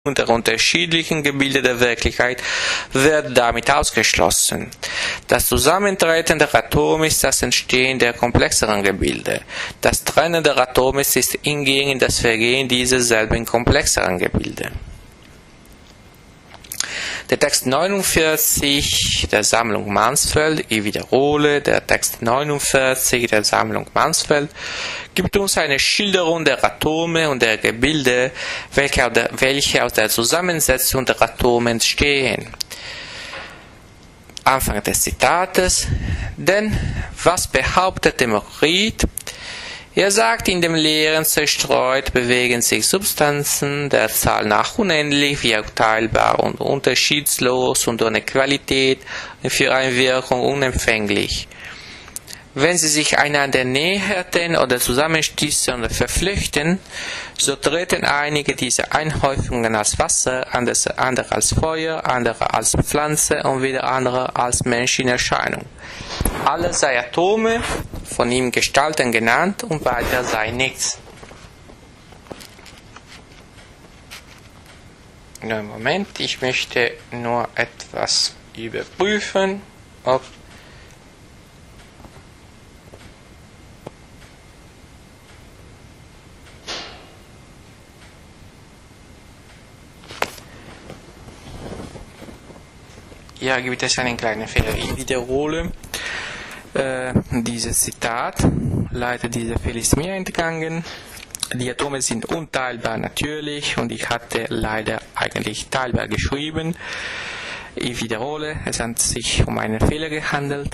der unterschiedlichen Gebilde der Wirklichkeit wird damit ausgeschlossen. Das Zusammentreten der Atome ist das Entstehen der komplexeren Gebilde. Das Trennen der Atome ist hingegen das Vergehen dieser selben komplexeren Gebilde. Der Text 49 der Sammlung Mansfeld, ich wiederhole, der Text 49 der Sammlung Mansfeld gibt uns eine Schilderung der Atome und der Gebilde, welche aus der Zusammensetzung der Atome entstehen. Anfang des Zitates: Denn was behauptet Demokrit? Er sagt, in dem Leeren zerstreut bewegen sich Substanzen der Zahl nach unendlich, wie auch teilbar und unterschiedslos und ohne Qualität und für Einwirkung unempfänglich. Wenn sie sich einander näherten oder zusammenstießen oder verflüchten, so treten einige dieser Einhäufungen als Wasser, andere als Feuer, andere als Pflanze und wieder andere als Mensch in Erscheinung. Alle sei Atome, von ihm Gestalten genannt, und weiter sei nichts. Moment, ich möchte nur etwas überprüfen, ob ja, gibt es einen kleinen Fehler. Ich wiederhole dieses Zitat. Leider dieser Fehler ist mir entgangen. Die Atome sind unteilbar natürlich und ich hatte leider eigentlich teilbar geschrieben. Ich wiederhole, es hat sich um einen Fehler gehandelt.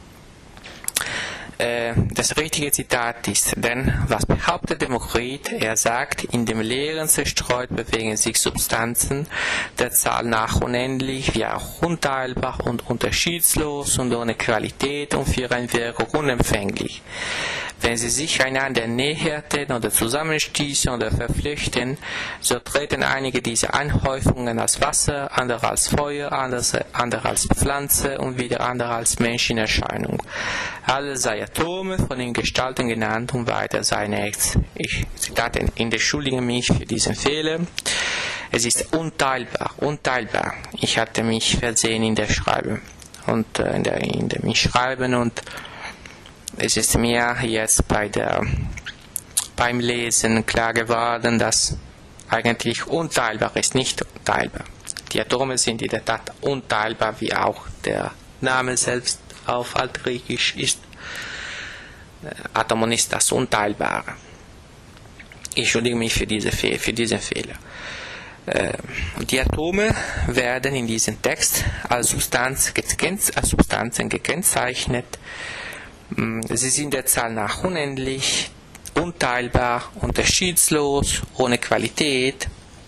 Das richtige Zitat ist: Denn was behauptet Demokrit? Er sagt, in dem Leeren zerstreut bewegen sich Substanzen der Zahl nach unendlich, wie auch unteilbar und unterschiedslos und ohne Qualität und für Einwirkung unempfänglich. Wenn sie sich einander näherten oder zusammenstießen oder verflüchten, so treten einige dieser Anhäufungen als Wasser, andere als Feuer, andere als Pflanze und wieder andere als Mensch in Erscheinung. Alle sei Atome, von den Gestalten genannt, und weiter sei nichts. Ich entschuldige mich für diesen Fehler. Es ist unteilbar, unteilbar. Ich hatte mich versehen in der Schreibe und in dem Schreiben, und es ist mir jetzt beim Lesen klar geworden, dass eigentlich unteilbar ist, nicht unteilbar. Die Atome sind in der Tat unteilbar, wie auch der Name selbst auf Altgriechisch ist. Atomon ist das Unteilbare. Ich entschuldige mich für diesen Fehler. Die Atome werden in diesem Text als Substanzen gekennzeichnet. Sie sind der Zahl nach unendlich, unteilbar, unterschiedslos, ohne Qualität.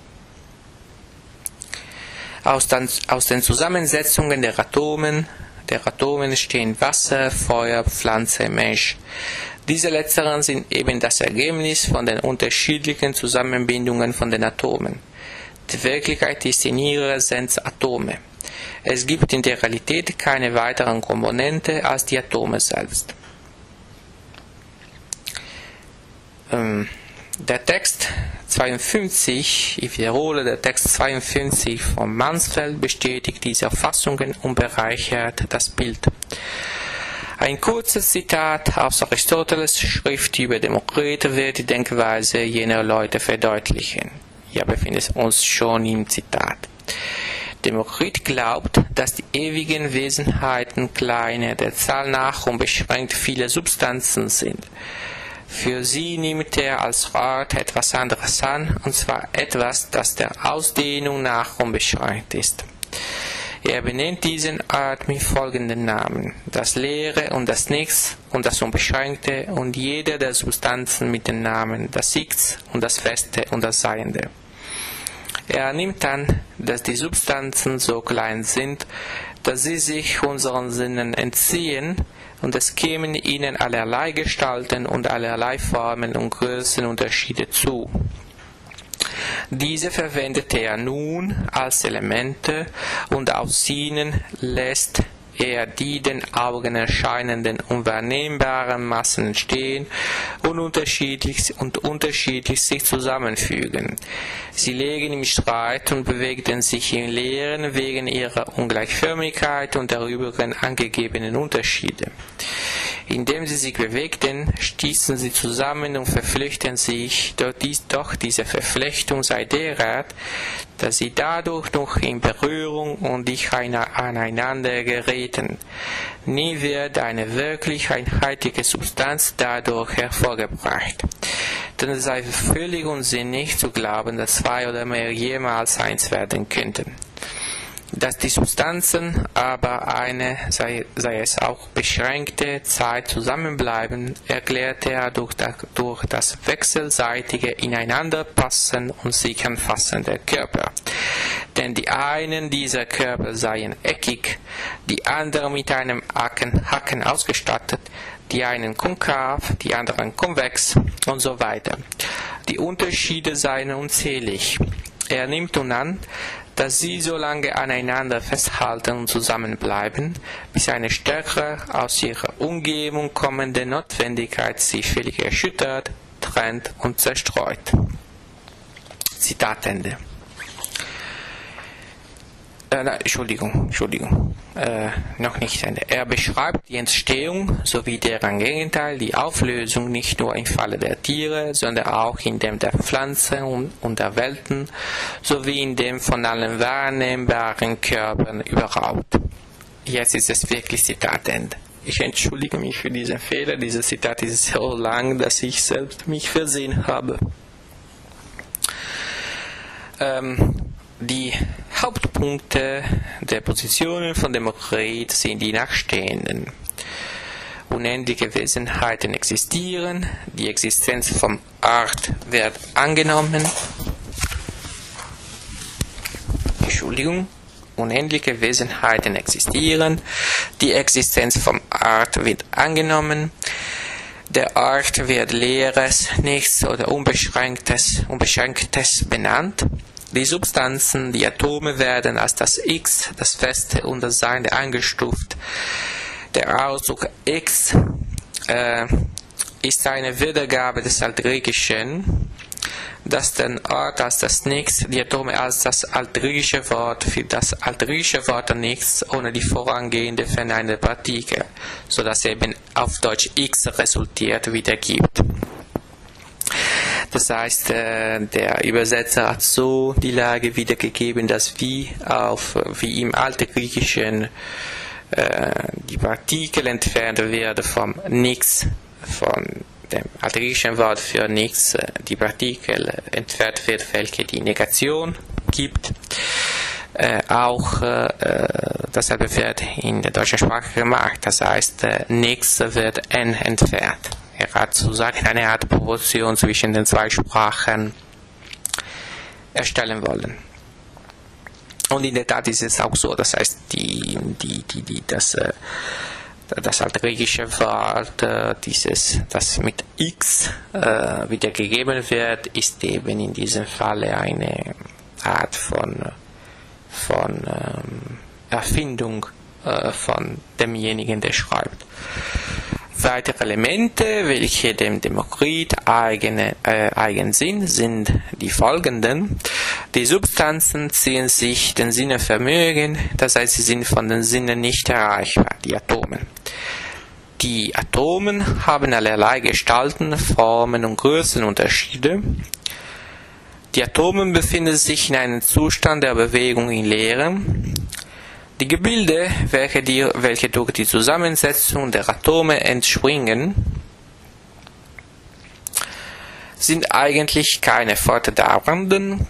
Aus den Zusammensetzungen der Atomen stehen Wasser, Feuer, Pflanze, Mensch. Diese letzteren sind eben das Ergebnis von den unterschiedlichen Zusammenbindungen von den Atomen. Die Wirklichkeit ist in ihrer Essenz Atome. Es gibt in der Realität keine weiteren Komponente als die Atome selbst. Der Text 52, ich wiederhole, der Text 52 von Mansfeld bestätigt diese Auffassungen und bereichert das Bild. Ein kurzes Zitat aus Aristoteles Schrift über Demokrit wird die Denkweise jener Leute verdeutlichen. Hier befindet uns schon im Zitat. Demokrit glaubt, dass die ewigen Wesenheiten kleine, der Zahl nach unbeschränkt viele Substanzen sind. Für sie nimmt er als Rat etwas anderes an, und zwar etwas, das der Ausdehnung nach unbeschränkt ist. Er benennt diesen Art mit folgenden Namen: das Leere und das Nichts und das Unbeschränkte und jede der Substanzen mit den Namen das X und das Feste und das Seiende. Er nimmt an, dass die Substanzen so klein sind, dass sie sich unseren Sinnen entziehen, und es kämen ihnen allerlei Gestalten und allerlei Formen und Größenunterschiede zu. Diese verwendet er nun als Elemente, und aus ihnen lässt eher die den Augen erscheinenden unwahrnehmbaren Massen entstehen und unterschiedlich sich zusammenfügen. Sie liegen im Streit und bewegten sich in Lehren wegen ihrer Ungleichförmigkeit und der übrigen angegebenen Unterschiede. Indem sie sich bewegten, stießen sie zusammen und verflüchten sich, doch diese Verflechtung sei derart, dass sie dadurch noch in Berührung und nicht aneinander gerieten. Nie wird eine wirklich einheitliche Substanz dadurch hervorgebracht. Denn es sei völlig unsinnig zu glauben, dass zwei oder mehr jemals eins werden könnten. Dass die Substanzen aber eine, sei es auch beschränkte Zeit zusammenbleiben, erklärte er durch das wechselseitige Ineinanderpassen und sich anfassen der Körper. Denn die einen dieser Körper seien eckig, die anderen mit einem Haken ausgestattet, die einen konkav, die anderen konvex und so weiter. Die Unterschiede seien unzählig. Er nimmt nun an, dass sie so lange aneinander festhalten und zusammenbleiben, bis eine stärkere, aus ihrer Umgebung kommende Notwendigkeit sie völlig erschüttert, trennt und zerstreut. Zitat Ende. Entschuldigung, noch nicht Ende. Er beschreibt die Entstehung sowie deren Gegenteil, die Auflösung, nicht nur im Falle der Tiere, sondern auch in dem der Pflanzen und der Welten, sowie in dem von allen wahrnehmbaren Körpern überhaupt. Jetzt ist es wirklich Zitat Ende. Ich entschuldige mich für diesen Fehler, dieses Zitat ist so lang, dass ich selbst mich versehen habe. Die Hauptpunkte der Positionen von Demokrit sind die nachstehenden. Unendliche Wesenheiten existieren, die Existenz von Art wird angenommen. Unendliche Wesenheiten existieren, die Existenz von Art wird angenommen. Der Art wird Leeres, Nichts oder Unbeschränktes benannt. Die Substanzen, die Atome werden als das X, das Feste und das Seine eingestuft. Der Ausdruck X ist eine Wiedergabe des Altgriechischen, das den Ort als das Nichts, die Atome als das altgriechische Wort für das altgriechische Wort Nichts ohne die vorangehende verneinende Partikel, sodass eben auf Deutsch X resultiert, wiedergibt. Das heißt, der Übersetzer hat so die Lage wiedergegeben, dass wie im Altgriechischen die Partikel entfernt werden vom Nichts, von dem altgriechischen Wort für Nichts, die Partikel entfernt wird, welche die Negation gibt. Dasselbe wird in der deutschen Sprache gemacht, das heißt, Nichts wird N entfernt. Er hat sozusagen eine Art Proportion zwischen den zwei Sprachen erstellen wollen. Und in der Tat ist es auch so, das heißt, das altgriechische Wort, das mit X wiedergegeben wird, ist eben in diesem Falle eine Art von Erfindung von demjenigen, der schreibt. Weitere Elemente, welche dem Demokrit eigen sind, sind die folgenden. Die Substanzen ziehen sich den Sinnevermögen, das heißt, sie sind von den Sinnen nicht erreichbar, die Atome. Die Atome haben allerlei Gestalten, Formen und Größenunterschiede. Die Atome befinden sich in einem Zustand der Bewegung in Leere. Die Gebilde, welche durch die Zusammensetzung der Atome entspringen, sind eigentlich keine fortdauernden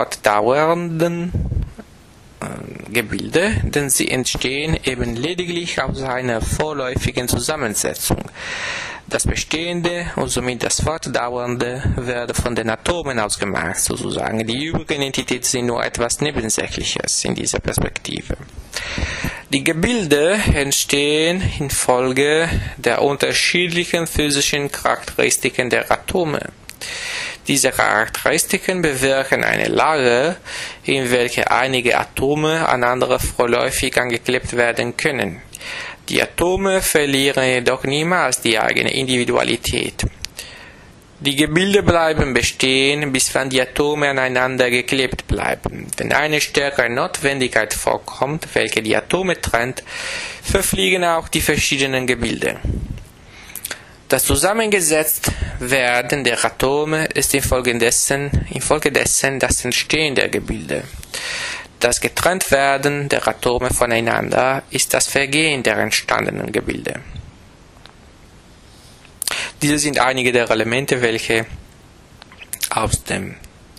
Gebilde, denn sie entstehen eben lediglich aus einer vorläufigen Zusammensetzung. Das Bestehende und somit das Fortdauernde werden von den Atomen ausgemacht, sozusagen. Die übrigen Entitäten sind nur etwas Nebensächliches in dieser Perspektive. Die Gebilde entstehen infolge der unterschiedlichen physischen Charakteristiken der Atome. Diese Charakteristiken bewirken eine Lage, in welcher einige Atome an andere vorläufig angeklebt werden können. Die Atome verlieren jedoch niemals die eigene Individualität. Die Gebilde bleiben bestehen, bis wann die Atome aneinander geklebt bleiben. Wenn eine stärkere Notwendigkeit vorkommt, welche die Atome trennt, verfliegen auch die verschiedenen Gebilde. Das Zusammengesetztwerden der Atome ist infolgedessen das Entstehen der Gebilde. Das Getrenntwerden der Atome voneinander ist das Vergehen der entstandenen Gebilde. Diese sind einige der Elemente, welche aus dem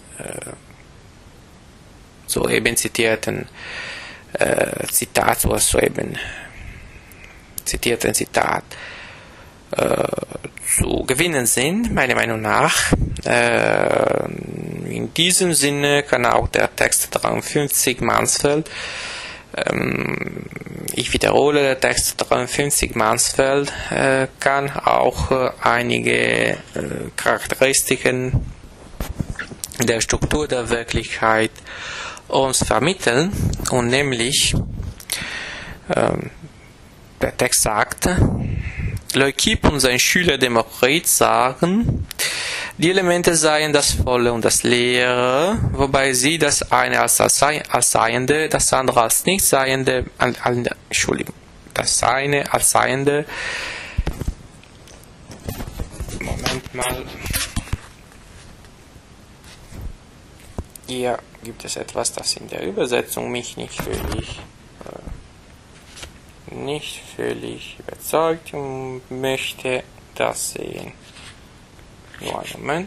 soeben zitierten Zitat zu gewinnen sind, meiner Meinung nach. In diesem Sinne kann auch der Text 53 Mansfeld, ich wiederhole, der Text 53 Mansfeld kann auch einige Charakteristiken der Struktur der Wirklichkeit uns vermitteln, und nämlich der Text sagt, Leucippe und sein Schüler Demokrit sagen, die Elemente seien das Volle und das Leere, wobei sie das eine als Seiende, das andere als Nichtseiende, das eine als Seiende, Moment mal, hier gibt es etwas, das in der Übersetzung mich nicht völlig überzeugt und möchte das sehen. Nur einen Moment.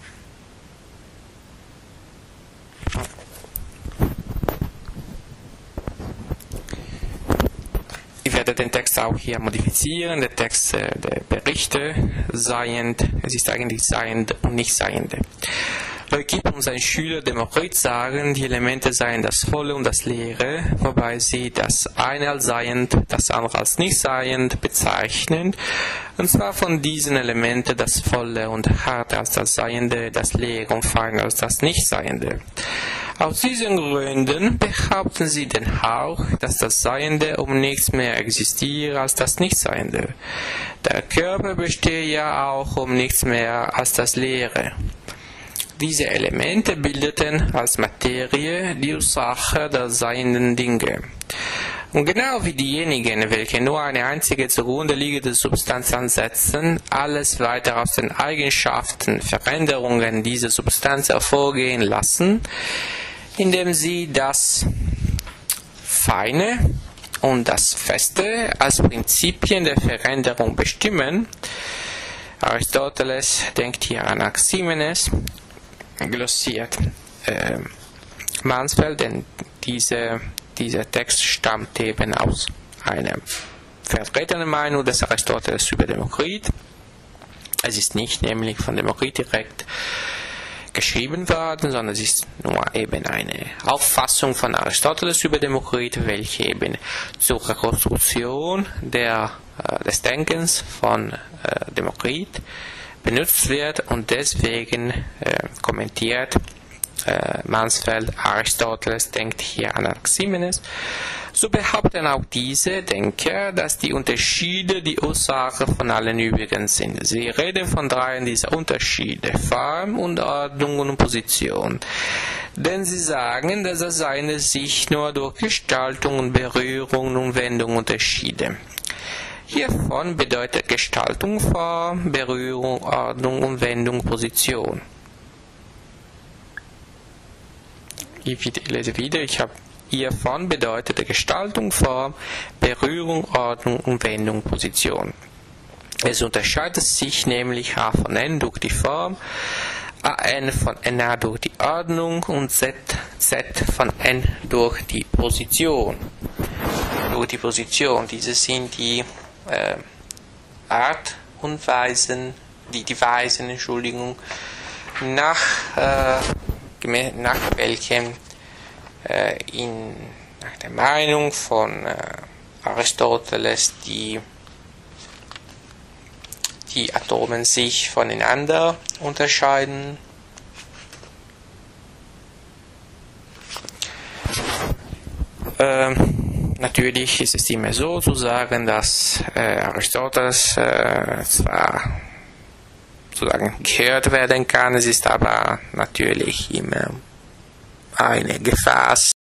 Ich werde den Text auch hier modifizieren. Der Text der Berichte seiend, es ist eigentlich seiend und nicht seiende. Leucippe und sein Schüler Demokrit sagen, die Elemente seien das Volle und das Leere, wobei sie das eine als seiend, das andere als nicht seiend bezeichnen, und zwar von diesen Elementen das Volle und Harte als das Seiende, das Leere und Feine als das Nichtseiende. Aus diesen Gründen behaupten sie denn auch, dass das Seiende um nichts mehr existiere als das Nichtseiende. Der Körper bestehe ja auch um nichts mehr als das Leere. Diese Elemente bildeten als Materie die Ursache der seienden Dinge. Und genau wie diejenigen, welche nur eine einzige zugrunde liegende Substanz ansetzen, alles weiter aus den Eigenschaften, Veränderungen dieser Substanz hervorgehen lassen, indem sie das Feine und das Feste als Prinzipien der Veränderung bestimmen. Aristoteles denkt hier an Anaximenes, glossiert Mansfeld, denn dieser Text stammt eben aus einer vertretenen Meinung des Aristoteles über Demokrit. Es ist nicht nämlich von Demokrit direkt geschrieben worden, sondern es ist nur eben eine Auffassung von Aristoteles über Demokrit, welche eben zur Rekonstruktion des Denkens von Demokrit benutzt wird, und deswegen kommentiert Mansfeld, Aristoteles denkt hier an Anaximenes. So behaupten auch diese Denker, dass die Unterschiede die Ursache von allen übrigen sind. Sie reden von dreien dieser Unterschiede: Form und Ordnung und Position. Denn sie sagen, dass das eine sich nur durch Gestaltung und Berührung und Wendung unterschiede. Hiervon bedeutet Gestaltung Form, Berührung, Ordnung und Wendung Position. Ich lese wieder, hiervon bedeutet Gestaltung Form, Berührung, Ordnung und Wendung Position. Es unterscheidet sich nämlich A von N durch die Form, AN von NA durch die Ordnung und Z von N durch die Position. Diese sind die Art und Weisen, die Weisen, nach welchem nach der Meinung von Aristoteles die Atome sich voneinander unterscheiden. Natürlich ist es immer so zu sagen, dass Aristoteles zwar sozusagen gehört werden kann, es ist aber natürlich immer eine Gefahr,